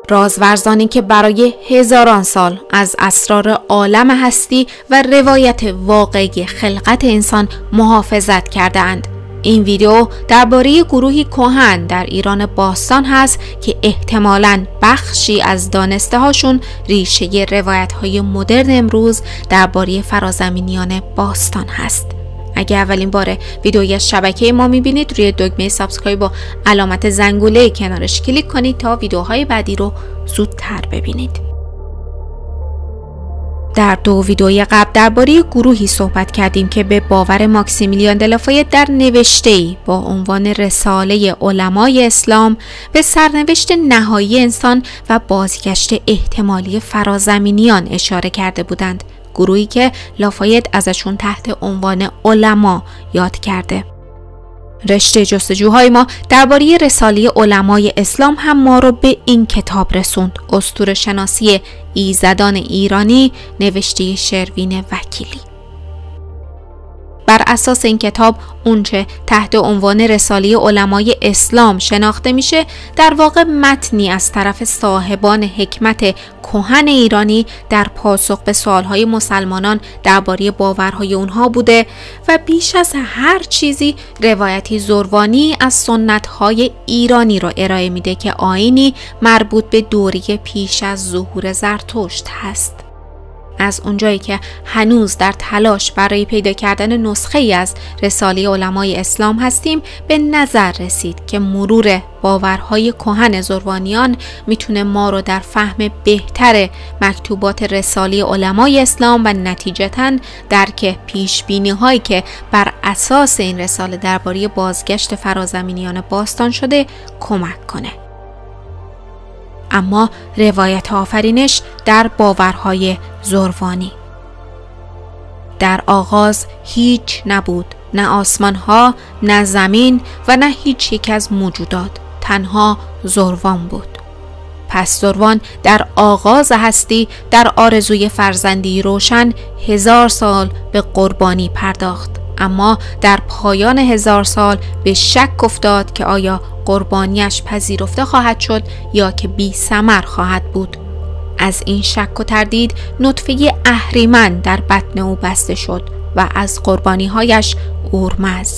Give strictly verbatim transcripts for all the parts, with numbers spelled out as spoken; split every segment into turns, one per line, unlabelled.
رازورزانی که برای هزاران سال از اسرار عالم هستی و روایت واقعی خلقت انسان محافظت کرده اند. این ویدیو درباره گروهی کهن در ایران باستان هست که احتمالاً بخشی از دانسته هاشون ریشه روایت های مدرن امروز درباره فرازمینیان باستان هست. اگه اولین باره ویدیویی از شبکه ما میبینید، روی دکمه سابسکرایب با علامت زنگوله کنارش کلیک کنید تا ویدیوهای بعدی رو زودتر ببینید. در دو ویدیوی قبل درباره گروهی صحبت کردیم که به باور ماکسیمیلیان دلافایت در نوشته‌ای با عنوان رساله علمای اسلام به سرنوشت نهایی انسان و بازگشت احتمالی فرازمینیان اشاره کرده بودند. گروهی که لافایت ازشون تحت عنوان علما یاد کرده. رشته جستجوهای ما درباره رساله علمای اسلام هم ما رو به این کتاب رسوند: اسطوره شناسی ایزدان ایرانی، نوشته شروین وکیلی. بر اساس این کتاب اونچه تحت عنوان رساله علمای اسلام شناخته میشه در واقع متنی از طرف صاحبان حکمت کهن ایرانی در پاسخ به سوالهای مسلمانان درباره باورهای اونها بوده و بیش از هر چیزی روایتی زروانی از سنتهای ایرانی را ارائه میده که آیینی مربوط به دوره پیش از ظهور زرتشت هست. از اونجایی که هنوز در تلاش برای پیدا کردن نسخه ای از رساله علمای اسلام هستیم، به نظر رسید که مرور باورهای کهن زروانیان میتونه ما رو در فهم بهتر مکتوبات رساله علمای اسلام و نتیجتاً درک پیشبینی هایی که بر اساس این رساله درباره بازگشت فرازمینیان باستان شده کمک کنه. اما روایت آفرینش در باورهای زروانی: در آغاز هیچ نبود، نه آسمانها، نه زمین و نه هیچ یک از موجودات، تنها زروان بود. پس زروان در آغاز هستی در آرزوی فرزندی روشن هزار سال به قربانی پرداخت، اما در پایان هزار سال به شک افتاد که آیا قربانیش پذیرفته خواهد شد یا که بی ثمر خواهد بود. از این شک و تردید نطفه اهریمن در بطن او بسته شد و از قربانی‌هایش اورمزد.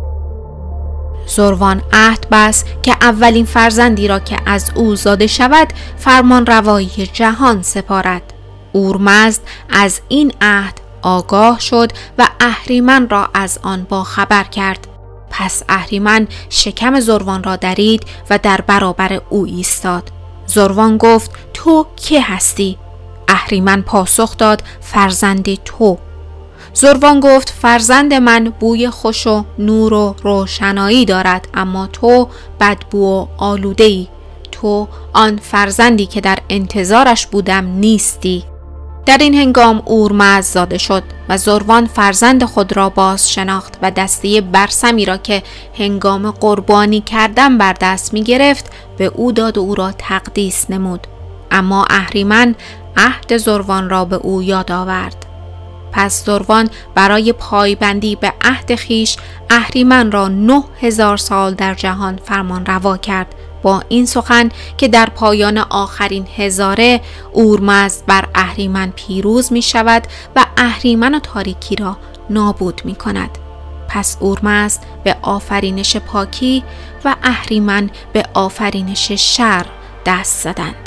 زروان عهد بست که اولین فرزندی را که از او زاده شود فرمان روایی جهان سپارد. اورمزد از این عهد آگاه شد و اهریمن را از آن با خبر کرد. پس اهریمن شکم زروان را درید و در برابر او ایستاد. زروان گفت: تو که هستی؟ اهریمن پاسخ داد: فرزند تو. زروان گفت: فرزند من بوی خوش و نور و روشنایی دارد، اما تو بدبو و آلوده‌ای. تو آن فرزندی که در انتظارش بودم نیستی. در این هنگام اورمزد زاده شد و زروان فرزند خود را باز شناخت و دسته برسمی را که هنگام قربانی کردن بر دست می گرفت به او داد و او را تقدیس نمود. اما اهریمن عهد زروان را به او یاد آورد. پس زروان برای پایبندی به عهد خیش اهریمن را نه هزار سال در جهان فرمان روا کرد، با این سخن که در پایان آخرین هزاره اورمزد بر اهریمن پیروز می شود و اهریمن و تاریکی را نابود می کند. پس اورمزد به آفرینش پاکی و اهریمن به آفرینش شر دست زدند.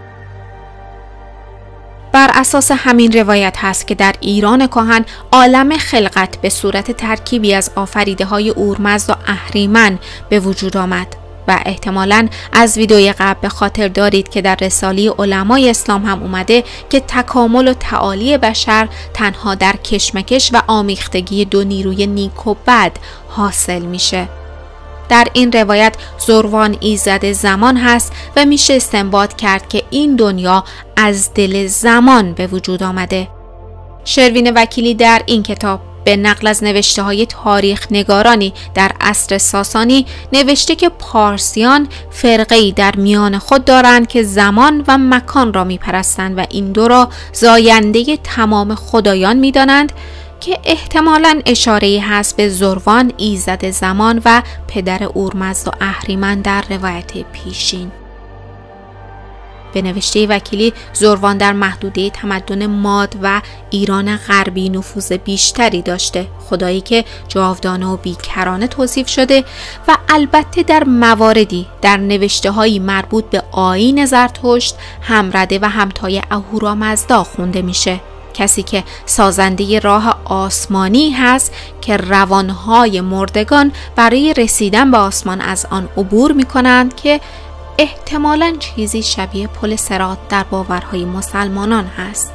بر اساس همین روایت هست که در ایران کهن عالم خلقت به صورت ترکیبی از آفریده های اورمزد و اهریمن به وجود آمد و احتمالاً از ویدیوی قبل به خاطر دارید که در رساله علمای اسلام هم اومده که تکامل و تعالی بشر تنها در کشمکش و آمیختگی دو نیروی نیک و بد حاصل میشه. در این روایت زروان ایزد زمان هست و میشه استنباط کرد که این دنیا از دل زمان به وجود آمده. شروین وکیلی در این کتاب به نقل از نوشته های تاریخ نگارانی در عصر ساسانی نوشته که پارسیان فرقه‌ای در میان خود دارند که زمان و مکان را میپرستند و این دو را زاینده تمام خدایان میدانند، که احتمالاً اشاره‌ای هست به زروان ایزد زمان و پدر اورمزد و اهریمن در روایت پیشین. به نوشته وکیلی، زروان در محدوده تمدن ماد و ایران غربی نفوذ بیشتری داشته، خدایی که جاودانه و بیکرانه توصیف شده و البته در مواردی در نوشته‌های مربوط به آیین زرتشت همرده و همتای اهورامزدا خونده میشه. کسی که سازنده راه آسمانی هست که روانهای مردگان برای رسیدن به آسمان از آن عبور میکنند، که احتمالاً چیزی شبیه پل صراط در باورهای مسلمانان هست.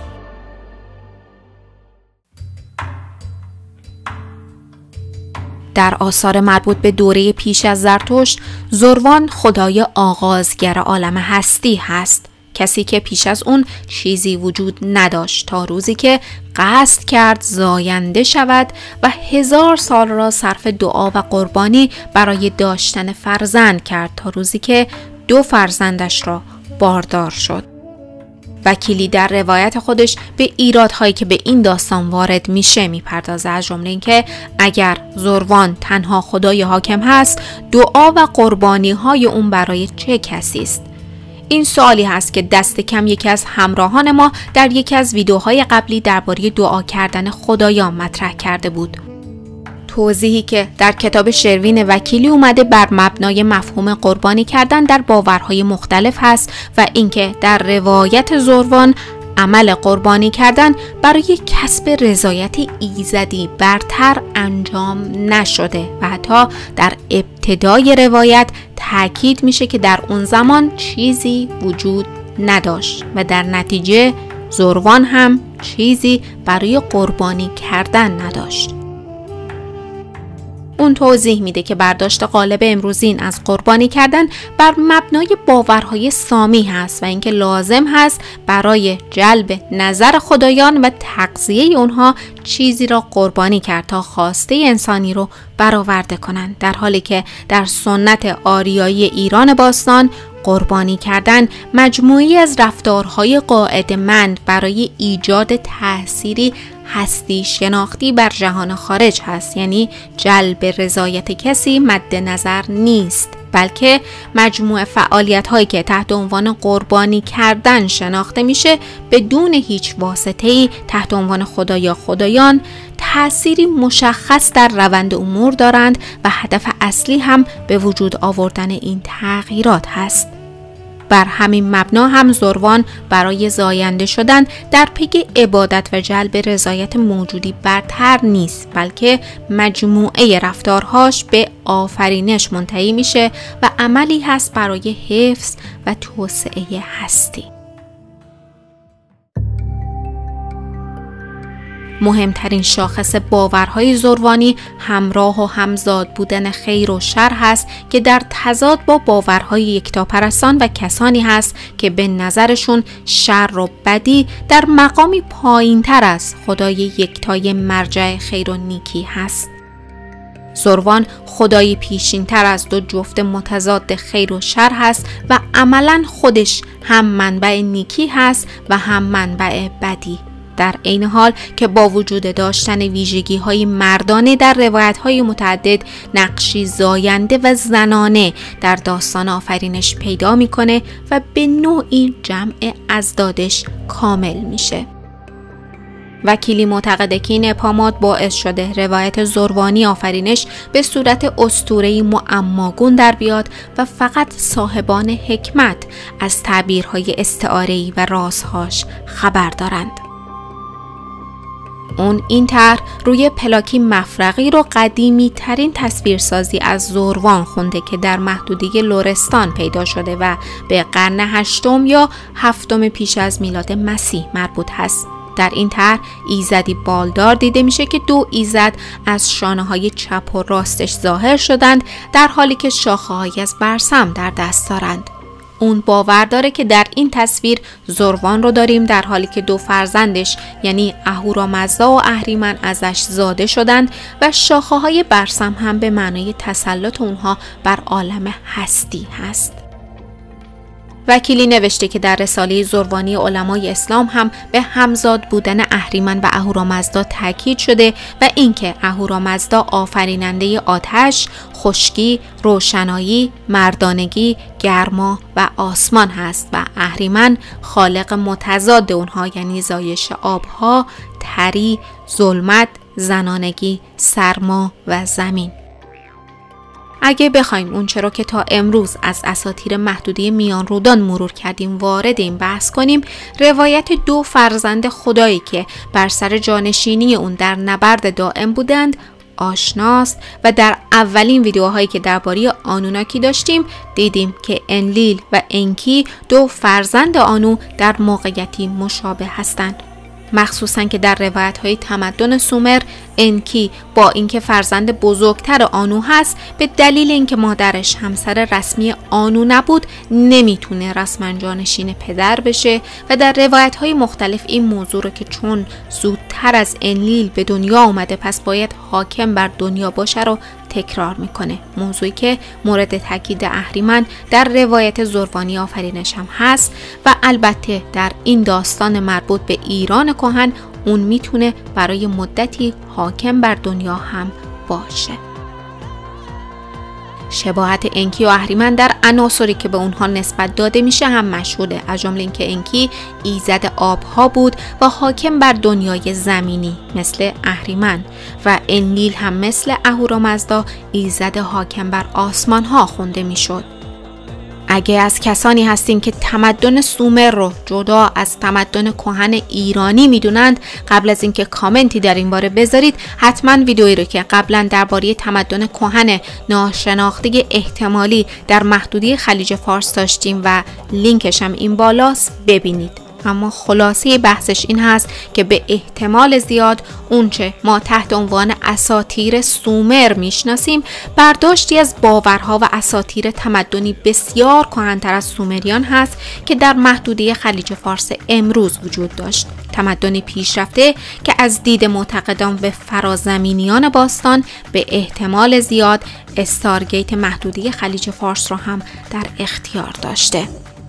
در آثار مربوط به دوره پیش از زرتشت، زروان خدای آغازگر عالم هستی هست، کسی که پیش از اون چیزی وجود نداشت تا روزی که قصد کرد زاینده شود و هزار سال را صرف دعا و قربانی برای داشتن فرزند کرد تا روزی که دو فرزندش را باردار شد. وکیلی در روایت خودش به ایرادهایی که به این داستان وارد میشه میپردازه، از جمله اینکه اگر زروان تنها خدای حاکم هست، دعا و قربانی های اون برای چه کسی است؟ این سوالی هست که دست کم یکی از همراهان ما در یکی از ویدیوهای قبلی درباره دعا کردن خدایان مطرح کرده بود. توضیحی که در کتاب شروین وکیلی اومده بر مبنای مفهوم قربانی کردن در باورهای مختلف هست و اینکه در روایت زروان عمل قربانی کردن برای کسب رضایت ایزدی برتر انجام نشده و حتی در ابتدای روایت تاکید میشه که در اون زمان چیزی وجود نداشت و در نتیجه زروان هم چیزی برای قربانی کردن نداشت. اون توضیح میده که برداشت غالب امروزین از قربانی کردن بر مبنای باورهای سامی هست و اینکه لازم هست برای جلب نظر خدایان و تقضیه اونها چیزی را قربانی کرد تا خواسته انسانی رو برآورده کنند، در حالی که در سنت آریایی ایران باستان قربانی کردن مجموعی از رفتارهای قاعده‌مند برای ایجاد تأثیری هستی شناختی بر جهان خارج هست، یعنی جلب رضایت کسی مد نظر نیست، بلکه مجموعه فعالیت هایی که تحت عنوان قربانی کردن شناخته میشه بدون هیچ واسطه‌ای تحت عنوان خدا یا خدایان تأثیری مشخص در روند امور دارند و هدف اصلی هم به وجود آوردن این تغییرات هست. بر همین مبنا هم زروان برای زاینده شدن در پی عبادت و جلب رضایت موجودی برتر نیست، بلکه مجموعه رفتارهاش به آفرینش منتهی میشه و عملی هست برای حفظ و توسعه هستی. مهمترین شاخص باورهای زروانی همراه و همزاد بودن خیر و شر هست که در تضاد با باورهای یکتاپرستان و کسانی هست که به نظرشون شر و بدی در مقامی پایین تر از خدای یکتای مرجع خیر و نیکی هست. زروان خدایی پیشین تر از دو جفت متضاد خیر و شر هست و عملاً خودش هم منبع نیکی هست و هم منبع بدی، در عین حال که با وجود داشتن ویژگی های مردانه در روایت های متعدد نقشی زاینده و زنانه در داستان آفرینش پیدا میکنه و به نوعی جمع ازدادش کامل میشه. وکیلی معتقده که این ابهامات باعث شده روایت زروانی آفرینش به صورت اسطوره‌ای معماگون در بیاد و فقط صاحبان حکمت از تعبیرهای استعاره‌ای و رازهاش خبر دارند. اون این طرح روی پلاکی مفرقی رو قدیمی ترین تصویرسازی از زروان خونده که در محدوده لرستان پیدا شده و به قرن هشتم یا هفتم پیش از میلاد مسیح مربوط هست. در این طرح ایزدی بالدار دیده میشه که دو ایزد از شانه‌های چپ و راستش ظاهر شدند، در حالی که شاخه‌هایی از برسم در دست دارند. اون باور داره که در این تصویر زروان رو داریم در حالی که دو فرزندش یعنی اهورامزدا و اهریمن ازش زاده شدند و شاخه‌های برسم هم به معنای تسلط اونها بر عالم هستی هست. وکیلی نوشته که در رساله زروانی علمای اسلام هم به همزاد بودن اهریمن و اهورامزدا تاکید شده و اینکه اهورامزدا آفریننده آتش، خشکی، روشنایی، مردانگی، گرما و آسمان هست و اهریمن خالق متضاد اونها، یعنی زایش آبها، تری، ظلمت، زنانگی، سرما و زمین. اگه بخوایم اون چرا که تا امروز از اساطیر محدوده میان رودان مرور کردیم وارد این بحث کنیم، روایت دو فرزند خدایی که بر سر جانشینی اون در نبرد دائم بودند آشناست و در اولین ویدیوهایی که درباره آنوناکی داشتیم دیدیم که انلیل و انکی دو فرزند آنو در موقعیتی مشابه هستند. مخصوصاً که در روایت‌های تمدن سومر انکی با اینکه فرزند بزرگتر آنو هست به دلیل اینکه مادرش همسر رسمی آنو نبود نمیتونه رسما جانشین پدر بشه و در روایت‌های مختلف این موضوع رو که چون زودتر از انلیل به دنیا اومده پس باید حاکم بر دنیا باشه رو تکرار میکنه، موضوعی که مورد تاکید اهریمن در روایت زروانی آفرینش هم هست و البته در این داستان مربوط به ایران کهن اون میتونه برای مدتی حاکم بر دنیا هم باشه. شباهت انکی و اهریمن در عناصری که به اونها نسبت داده میشه هم مشهوده، از جمله اینکه انکی ایزد آبها بود و حاکم بر دنیای زمینی مثل اهریمن و انلیل هم مثل اهورامزدا ایزد حاکم بر آسمان ها خونده میشد. اگه از کسانی هستین که تمدن سومر رو جدا از تمدن کهن ایرانی میدونند، قبل از اینکه کامنتی در این باره بذارید حتما ویدئویی رو که قبلا درباره تمدن کهن ناشناخته احتمالی در محدوده خلیج فارس داشتیم و لینکش هم این بالاست ببینید. اما خلاصه بحثش این هست که به احتمال زیاد اونچه ما تحت عنوان اساطیر سومر میشناسیم برداشتی از باورها و اساطیر تمدنی بسیار کهن‌تر از سومریان هست که در محدوده خلیج فارس امروز وجود داشت. تمدنی پیشرفته که از دید معتقدان به فرازمینیان باستان به احتمال زیاد استارگیت محدوده خلیج فارس را هم در اختیار داشته.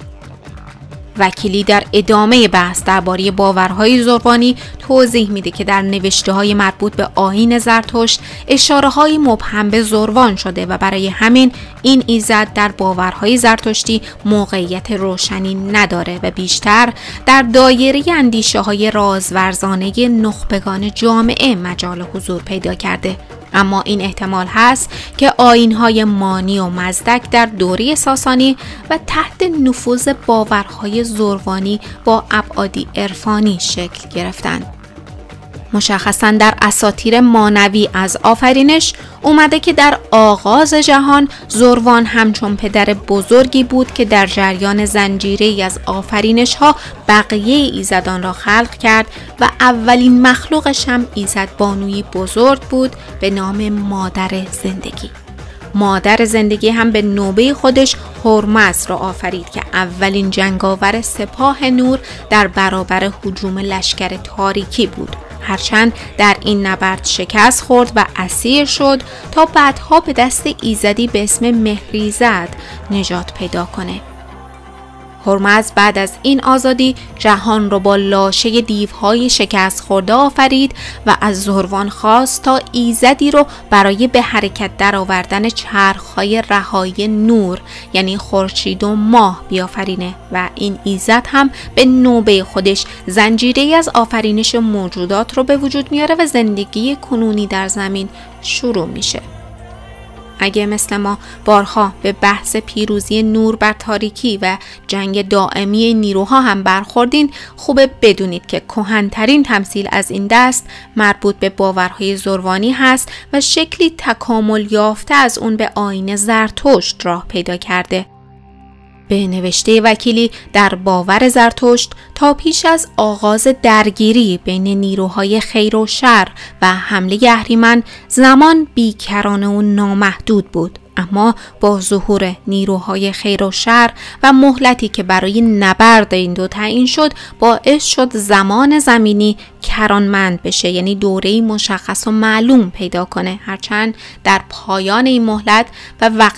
وکیلی در ادامه بحث درباره باورهای زروانی توضیح میده که در نوشته‌های مربوط به آیین زرتشت اشاره‌های مبهم به زروان شده و برای همین این ایزد در باورهای زرتشتی موقعیت روشنی نداره و بیشتر در دایره اندیشه‌های رازورزانه نخبگان جامعه مجال حضور پیدا کرده. اما این احتمال هست که آیین‌های مانی و مزدک در دوره ساسانی و تحت نفوذ باورهای زروانی با ابعادی عرفانی شکل گرفتند. مشخصاً در اساطیر مانوی از آفرینش اومده که در آغاز جهان زروان همچون پدر بزرگی بود که در جریان زنجیره‌ای از آفرینش ها بقیه ایزدان را خلق کرد و اولین مخلوقش هم ایزد بانوی بزرگ بود به نام مادر زندگی. مادر زندگی هم به نوبه خودش هرمز را آفرید که اولین جنگاور سپاه نور در برابر هجوم لشکر تاریکی بود، هرچند در این نبرد شکست خورد و اسیر شد تا بعدها به دست ایزدی به اسم مهریزد نجات پیدا کنه. هرمز بعد از این آزادی جهان رو با لاشه دیوهای شکست خورده آفرید و از زروان خواست تا ایزدی رو برای به حرکت درآوردن چرخهای رهایی نور یعنی خورشید و ماه بیافرینه و این ایزد هم به نوبه خودش زنجیره‌ای از آفرینش موجودات رو به وجود میاره و زندگی کنونی در زمین شروع میشه. اگه مثل ما بارها به بحث پیروزی نور بر تاریکی و جنگ دائمی نیروها هم برخوردین، خوبه بدونید که کهن‌ترین تمثیل از این دست مربوط به باورهای زروانی هست و شکلی تکامل یافته از اون به آیین زرتشت راه پیدا کرده. به نوشته وکیلی در باور زرتشت تا پیش از آغاز درگیری بین نیروهای خیر و شر و حمله اهریمن زمان بیکرانه و نامحدود بود، اما با ظهور نیروهای خیر و شر و مهلتی که برای نبرد این دو تعیین شد باعث شد زمان زمینی کرانمند بشه، یعنی دوره‌ای مشخص و معلوم پیدا کنه، هرچند در پایان این مهلت و وقتی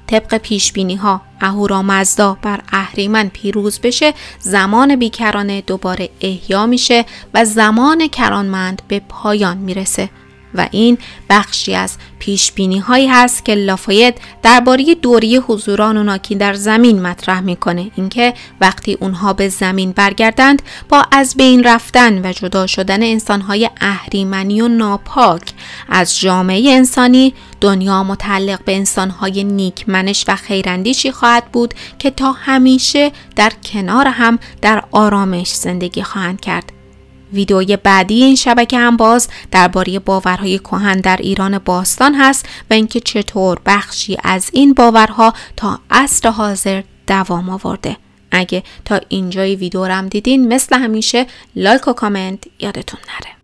طبق پیش بینی ها اهورامزدا بر اهریمن پیروز بشه، زمان بیکرانه دوباره احیا میشه و زمان کرانمند به پایان میرسه. و این بخشی از پیش بینی هایی هست که لافایت درباره دوره حضور آنوناکی در زمین مطرح میکنه، اینکه وقتی اونها به زمین برگردند با از بین رفتن و جدا شدن انسانهای اهریمنی و ناپاک از جامعه انسانی، دنیا متعلق به انسانهای نیکمنش و خیراندیشی خواهد بود که تا همیشه در کنار هم در آرامش زندگی خواهند کرد. ویدئوی بعدی این شبکه هم باز درباره باورهای کهن در ایران باستان هست و اینکه چطور بخشی از این باورها تا عصر حاضر دوام آورده. اگه تا اینجای ویدئو رو هم دیدین، مثل همیشه لایک و کامنت یادتون نره.